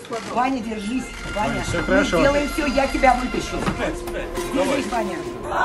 Ваня, держись. Ваня, все мы хорошо. сделаем все, я тебя вытащу. Держись, Ваня.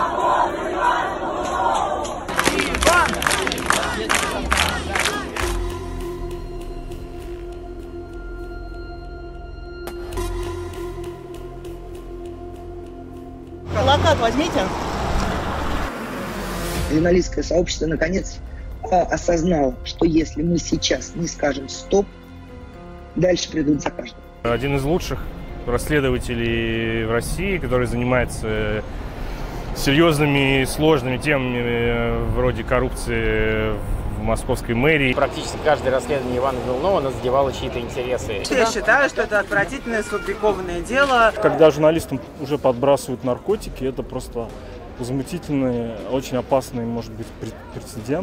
Плакат возьмите. Журналистское сообщество наконец осознало, что если мы сейчас не скажем «стоп», дальше придут за каждым. Один из лучших расследователей в России, который занимается серьезными и сложными темами вроде коррупции в московской мэрии. Практически каждое расследование Ивана Голунова задевало чьи-то интересы. Я считаю, что это отвратительное, сфабрикованное дело. Когда журналистам уже подбрасывают наркотики, это просто возмутительный, очень опасный, может быть, прецедент.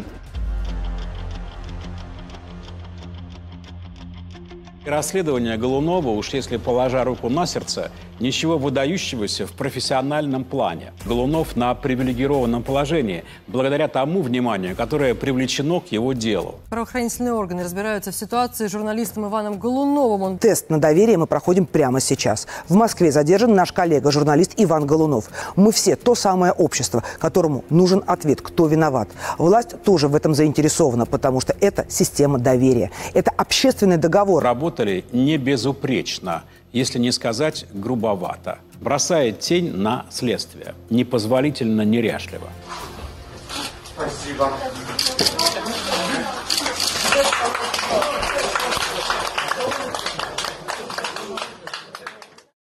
Расследование Голунова, уж если положа руку на сердце, ничего выдающегося в профессиональном плане. Голунов на привилегированном положении, благодаря тому вниманию, которое привлечено к его делу. Правоохранительные органы разбираются в ситуации с журналистом Иваном Голуновым. Тест на доверие мы проходим прямо сейчас. В Москве задержан наш коллега, журналист Иван Голунов. Мы все то самое общество, которому нужен ответ, кто виноват. Власть тоже в этом заинтересована, потому что это система доверия. Это общественный договор. Работали не безупречно, если не сказать грубовато. Бросает тень на следствие. Непозволительно неряшливо. Спасибо.